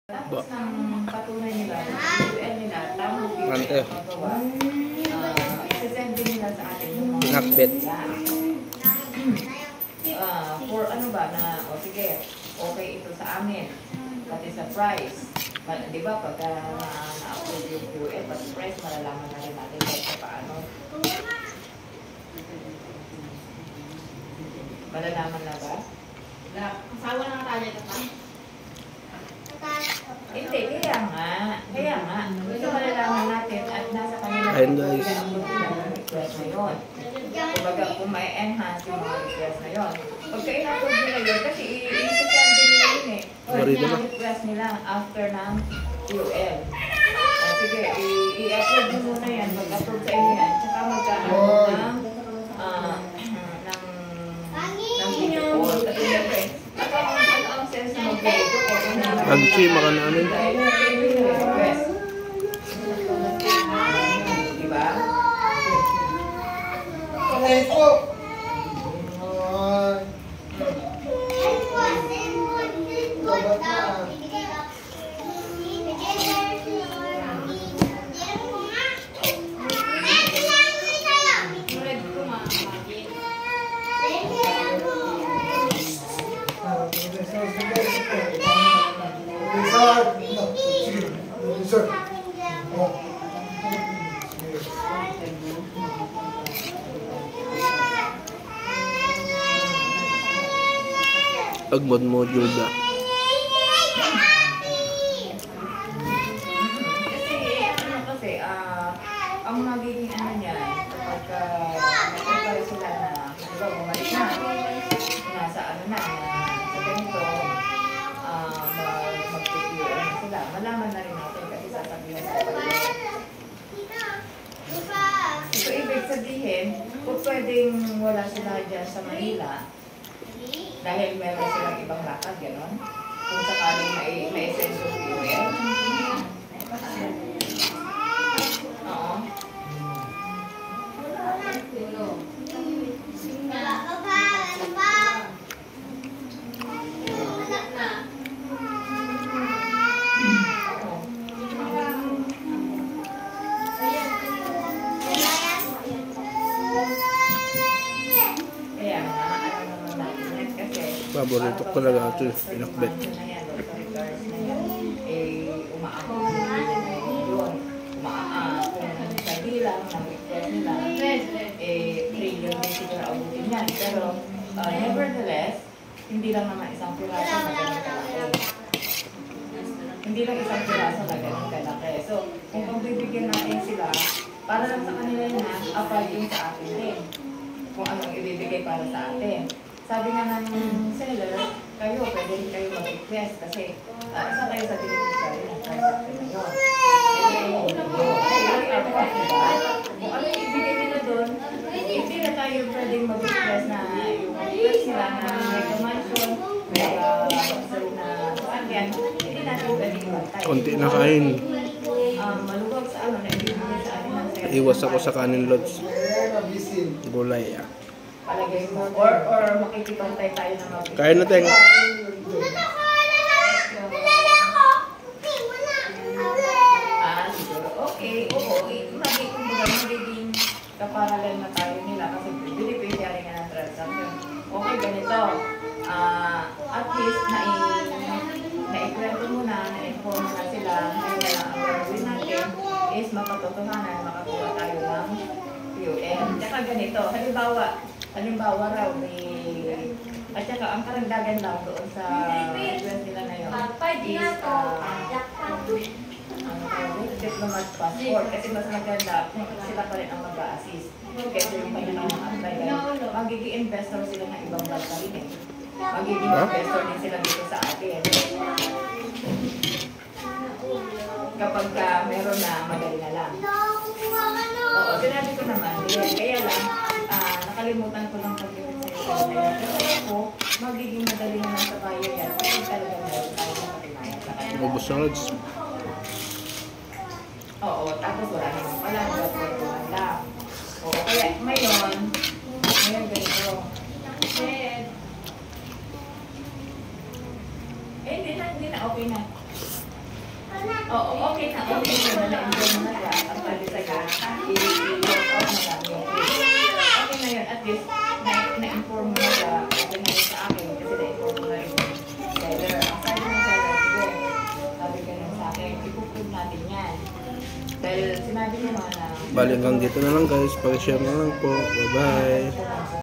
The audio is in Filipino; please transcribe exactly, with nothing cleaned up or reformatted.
Tapos ng patunay nila, U L nila, tamang P U L magawa, isasend din nila sa atin yung mga pinakbit. Uh, for ano ba na, o oh, sige, okay ito sa amin, pati sa price. Di ba, pagka na-upload yung P U L, pati price, malalaman na rin natin kung paano. Malalaman na ba? Kasawa na tayo ito pa. Hindi, kaya nga. Kaya nga. Ito malalaman natin at nasa kanila ayun guys. yung request na yun. Kumbaga, kung may enhance yung mga request na yun. Pagka in-upload nila yun, kasi i-send din nila yun eh. Yung request nila after ng P U L. O sige, i-upload nyo muna yan. Pag-upload sa inyo yan. Tsaka magkakaroon ng ng ng video call. Sa inyo eh. At ang sense na mag-video call. Agchi, maka na ano. Diba? Okay po. Sir. Oh. Agmod module da. Kasi ano kasi, ah, ang magiging ano niya, kapag nagpapay sila na, di ba, bumalik na, nasa ano na, sa ganito, ah, mag-prepare na sila. Malaman na rin natin kasi sasabihin sa kapag. So, ibig sabihin, kung pwedeng wala sila dyan sa Manila, dahil meron silang ibang lakad, gano'n? Kung sakaling may, may essential P U L. Oo. Paborito ko talaga ito, pinakbit. Eh, umaabot na yun. Umaabot kung sa bilang ng request nila, eh, trillion din siguro abutin yan. Pero, uh, nevertheless, hindi lang naman isang piraso na ganun kalaki. Hindi lang isang piraso na ganun kalaki. So, kung pagbibigyan natin sila, para lang sa kanila na, apply yung sa atin din. Kung anong ibibigay para sa atin. Sabi nga ng seller, kayo, pwede rin kayo mag-request kasi uh, isa kayo sa beneficiary ng price after na yun. Kung ano yung ibigay nila doon, hindi na tayo pwedeng mag-request na yung request nila na mega mansion, mega luxury na sasakyan, hindi natin pwedeng ibantay. Konti na kain. Um, maluwag sa ano na ibigay sa atin ng seller. Iwas ako sa kanin lods. Gulay ah. Palagay mo, or, or makikipantay tayo na mag- Kain na teng. Ah, siguro. Okay, oo. Magiging, magiging kaparalan na tayo nila kasi beneficiary nga ng transaction. Okay, ganito. Ah, at least, na-ikwento mo na, na-inform na sila, ngayon na lang ang gagawin natin is mapatotohanan, makakuha tayo ng P U L. Tsaka ganito, halimbawa, halimbawa raw, may, at saka ang karagdagan lang doon sa request nila na yun is, uh, ano, diplomat passport. Kasi mas maganda kung sila pa rin ang mag-a-assist. Kasi yung kanilang apply dahil magiging investor sila ng ibang bansa rin eh. Magiging investor din sila dito sa atin. Kapag ka meron na, madali na lang. Oo, sinabi ko naman, kaya lang, uh, nakalimutan ko lang pag-ibig sa'yo sa kanya. Pero ako, magiging madali naman sa bayo yan. Kasi talaga meron tayo na patimayan sa kanya. Ubus na lods. Oo, tapos wala naman pala. Wala lang. Oo, kaya ngayon, ngayon ganito. Eh, hindi na, hindi na, okay na. Oo, okay na, okay na, na-enjoy mo na siya. Ang pwede sa'yo, i-work out na lang yung place. Okay na yun, at least, na- na-inform mo na siya, okay na yun sa akin, kasi na-inform mo na rin yung seller. Ang sabi ng seller, sige, sabi ka nun sa akin, ipuprove natin yan. Dahil sinabi ko naman na... Bali hanggang dito na lang guys. Pag-share na lang po. Bye-bye.